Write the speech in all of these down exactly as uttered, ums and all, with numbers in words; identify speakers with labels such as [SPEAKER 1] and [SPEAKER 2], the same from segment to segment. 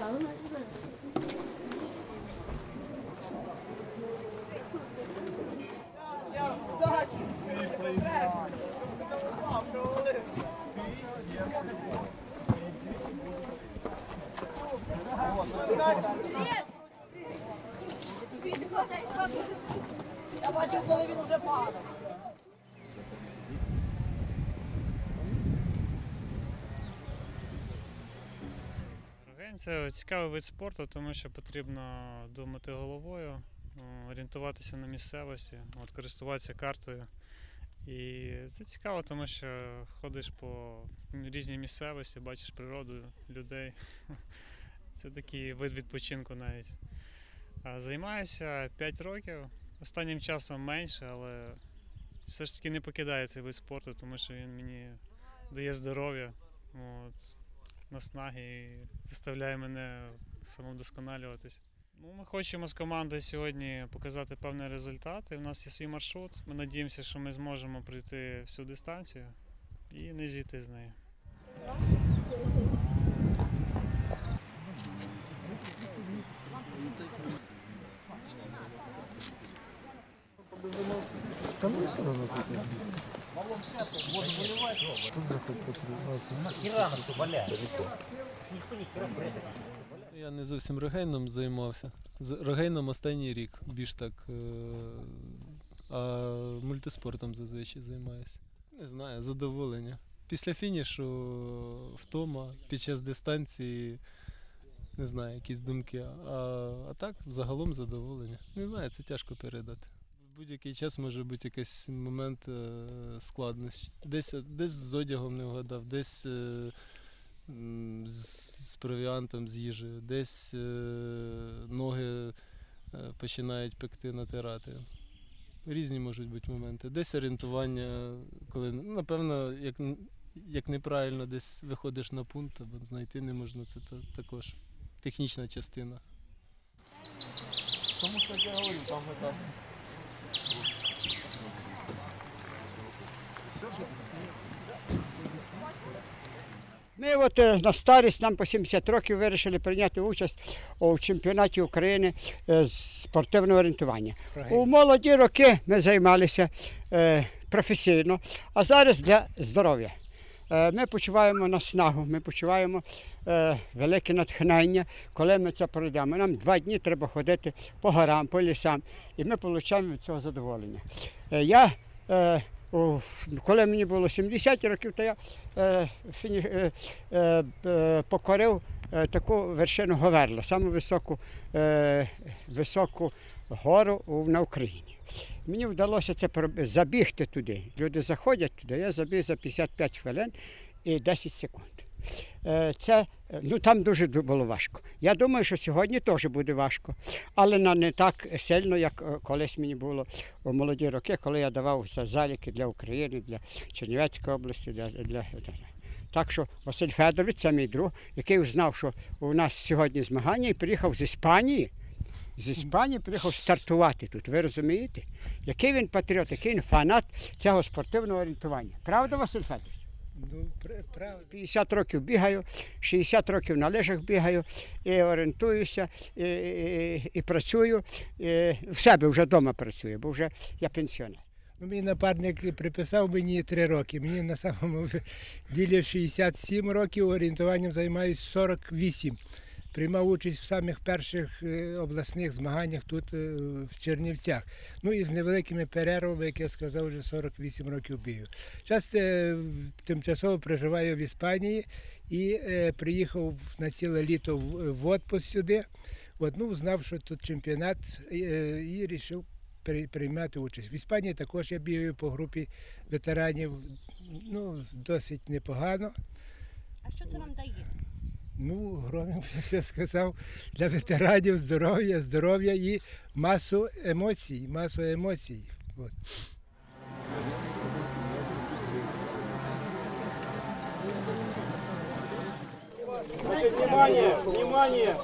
[SPEAKER 1] Я бачив, коли він вже падав.
[SPEAKER 2] Рогень – це цікавий вид спорту, тому що потрібно думати головою, орієнтуватися на місцевості, от, користуватися картою. І це цікаво, тому що ходиш по різній місцевості, бачиш природу, людей. Це такий вид відпочинку навіть. Займаюся п'ять років, останнім часом менше, але все ж таки не покидаю цей вид спорту, тому що він мені дає здоров'я, от, наснаги і заставляє мене самовдосконалюватись. Ну, ми хочемо з командою сьогодні показати певний результат. І в нас є свій маршрут. Ми сподіваємося, що ми зможемо пройти всю дистанцію і не зійти з неї.
[SPEAKER 3] Там не все равно тут. Тут заход потрібно. Я не зовсім рогейном займався. З рогейном останній рік більш так, а мультиспортом зазвичай займаюся. Не знаю, задоволення. Після фінішу втома, під час дистанції, не знаю, якісь думки. А, а так, загалом задоволення. Не знаю, це тяжко передати. В будь-який час може бути якийсь момент складності. Десь, десь з одягом не вгадав, десь з провіантом, з їжею, десь ноги починають пекти, натирати. Різні можуть бути моменти. Десь орієнтування, коли, напевно, як, як неправильно десь виходиш на пункт, або знайти не можна, це також технічна частина.
[SPEAKER 4] Тому що я говорю, там это...
[SPEAKER 5] Ми от на старість, нам по сімдесят років, вирішили прийняти участь у чемпіонаті України з спортивного орієнтування. У молоді роки ми займалися професійно, а зараз для здоров'я. Ми почуваємо наснагу, ми почуваємо велике натхнення, коли ми це пройдемо. Нам два дні треба ходити по горам, по лісам, і ми отримуємо від цього задоволення. Я Коли мені було сімдесят років, то я е, фіні, е, е, покорив е, таку вершину Говерла, саму високу, е, високу гору на Україні. Мені вдалося це забігти туди. Люди заходять туди, я забіг за п'ятдесят п'ять хвилин і десять секунд. Це, ну, там дуже було важко. Я думаю, що сьогодні теж буде важко, але не так сильно, як колись мені було у молоді роки, коли я давав заліки для України, для Чернівецької області. Для, для... Так що Василь Федорович, це мій друг, який узнав, що у нас сьогодні змагання, і приїхав з Іспанії. З Іспанії приїхав стартувати тут, ви розумієте? Який він патріот, який він фанат цього спортивного орієнтування. Правда, Василь Федорович?
[SPEAKER 6] Ну, правда.
[SPEAKER 5] п'ятдесят років бігаю, шістдесят років на лижах бігаю, і орієнтуюся, і, і, і працюю. І в себе вже вдома працюю, бо вже я пенсіонер.
[SPEAKER 6] Ну, мій напарник приписав мені три роки. Мені на самому ділі шістдесят сім років, орієнтуванням займаюся сорок вісім. Приймав участь в самих перших обласних змаганнях тут, в Чернівцях. Ну і з невеликими перервами, як я сказав, вже сорок вісім років бігаю. Зараз тимчасово проживаю в Іспанії і приїхав на ціле літо в відпуск сюди. От, ну, знав, що тут чемпіонат, і вирішив приймати участь. В Іспанії також я бігаю по групі ветеранів, ну, досить непогано.
[SPEAKER 1] А що це вам дає?
[SPEAKER 6] Ну, Громів, як я сказав, для ветеранів здоров'я, здоров'я і масу емоцій, масу емоцій. От.
[SPEAKER 4] Значит, внимание, внимание!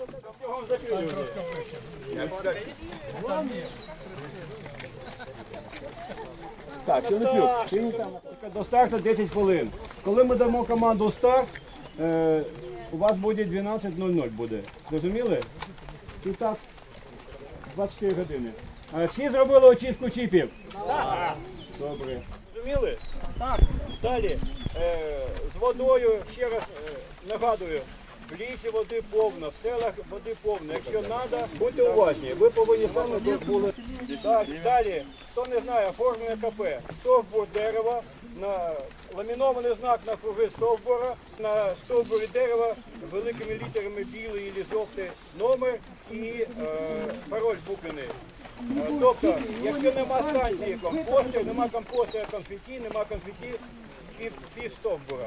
[SPEAKER 4] Так, Філіпюк, до старту десять хвилин. Коли ми дамо команду старт, у вас буде дванадцять нуль нуль буде. Зрозуміли? І так, двадцять чотири години. А всі зробили очистку чіпів? Так. Добре. Зрозуміли? Так. Далі, е, з водою, ще раз е, нагадую, в лісі води повно, в селах води повно. Якщо треба, будьте уважні. Ви повинні саме тут були. Так, далі, хто не знає, оформлення КП. Стовбур дерева, на ламінований знак на круги стовбура, на стовбурі дерева великими літерами білий або жовтий номер і е, пароль буквений. Е, тобто, якщо нема станції компостів, нема компостера конфеті, нема конфеті, пів, пів стовбура.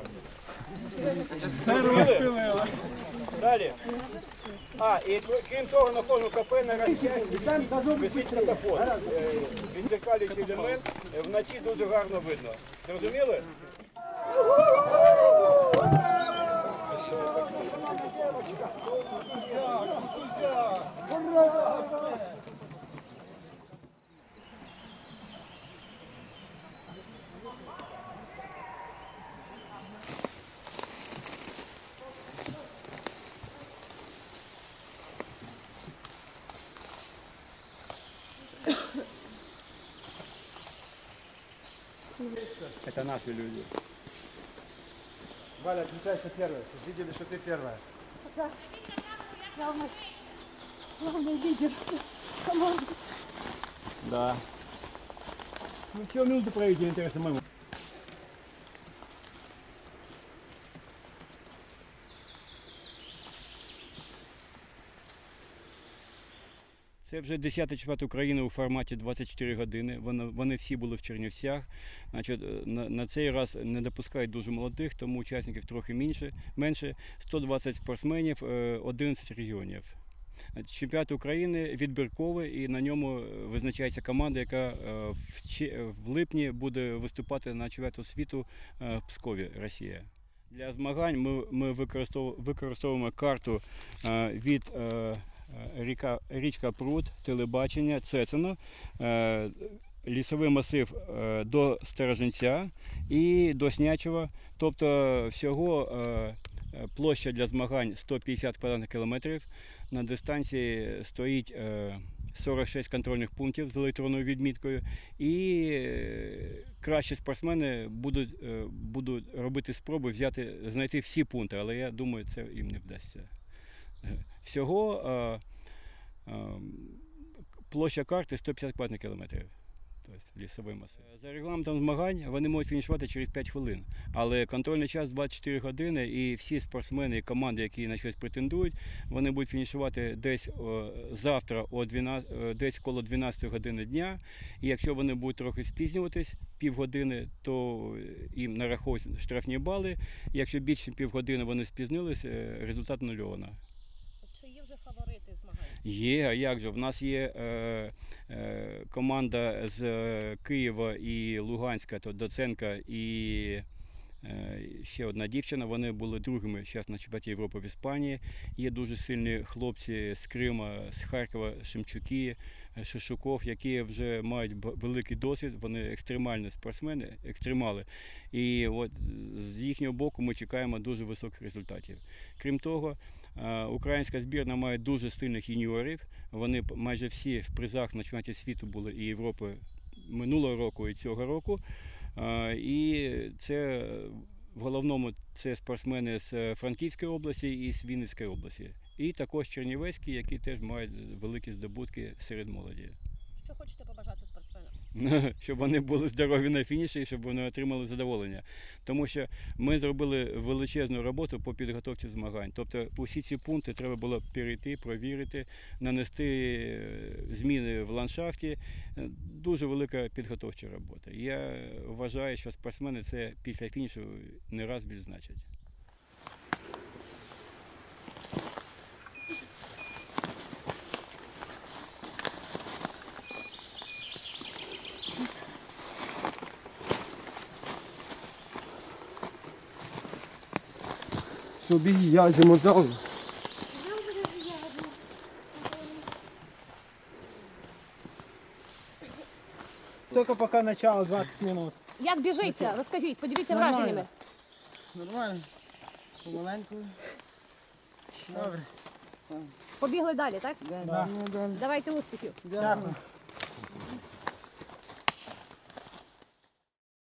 [SPEAKER 4] Далі. А, і крім того, на кожному КП на розтяжці висить катафот. Е, Відзеркалюючий елемент, е, вночі дуже гарно видно. Зрозуміли? Это наши люди.
[SPEAKER 7] Валя, отмечайся первой. Видели, что ты первая.
[SPEAKER 1] Я у нас главный лидер команды.
[SPEAKER 4] Да. Ну, все минуты проведите, интересно моему. Це вже десятий чемпіонат України у форматі двадцять чотири години. Вони, вони всі були в Чернівцях. Значить, на, на цей раз не допускають дуже молодих, тому учасників трохи менше. менше. сто двадцять спортсменів, одинадцять регіонів. Чемпіонат України відбірковий і на ньому визначається команда, яка в, в липні буде виступати на чемпіонаті світу в Пскові, Росія. Для змагань ми, ми використовуємо, використовуємо карту від Ріка, річка Прут, телебачення, Цецино, е, лісовий масив е, до Сторожинця і до Снячева. Тобто всього е, площа для змагань сто п'ятдесят квадратних кілометрів. На дистанції стоїть е, сорок шість контрольних пунктів з електронною відміткою. І е, кращі спортсмени будуть, е, будуть робити спроби взяти, знайти всі пункти, але я думаю, це їм не вдасться. Всього а, а, площа карти сто п'ятдесят квадратних кілометрів, тобто лісовий масив. За регламентом змагань вони можуть фінішувати через п'ять хвилин, але контрольний час двадцять чотири години і всі спортсмени і команди, які на щось претендують, вони будуть фінішувати десь о, завтра о дванадцятій, десь коло дванадцятої години дня, і якщо вони будуть трохи спізнюватись, півгодини, то їм нараховують штрафні бали, якщо більше півгодини вони спізнились, результат нульовано.
[SPEAKER 1] Чи є вже фаворити змагань?
[SPEAKER 4] Є, а як же? В нас є е, е, команда з Києва і Луганська, то Доценка і е, ще одна дівчина. Вони були другими зараз на чемпіонаті Європи в Іспанії. Є дуже сильні хлопці з Крима, з Харкова, Шемчуки, Шишуков, які вже мають великий досвід, вони екстремальні спортсмени, екстремали. І от з їхнього боку ми чекаємо дуже високих результатів. Крім того, українська збірна має дуже сильних юніорів. Вони майже всі в призах на чемпіонаті світу були і Європи минулого року і цього року. І це в головному це спортсмени з Франківської області і з Вінницької області. І також чернівецькі, які теж мають великі здобутки серед молоді.
[SPEAKER 1] Що хочете побажати спортсменам?
[SPEAKER 4] Щоб вони були здорові на фініші і щоб вони отримали задоволення. Тому що ми зробили величезну роботу по підготовці змагань. Тобто усі ці пункти треба було перейти, провірити, нанести зміни в ландшафті. Дуже велика підготовча робота. Я вважаю, що спортсмени це після фінішу не раз відзначать.
[SPEAKER 7] Все, беги, я зиму дал.
[SPEAKER 8] Только пока начало двадцать минут.
[SPEAKER 1] Як біжиться? Розкажіть, поділіться
[SPEAKER 8] Нормально.
[SPEAKER 1] враженнями.
[SPEAKER 8] Нормально. Помаленьку.
[SPEAKER 6] Добре.
[SPEAKER 1] Побігли далі, так?
[SPEAKER 6] Да.
[SPEAKER 1] Давайте успіхів.
[SPEAKER 6] Дякую.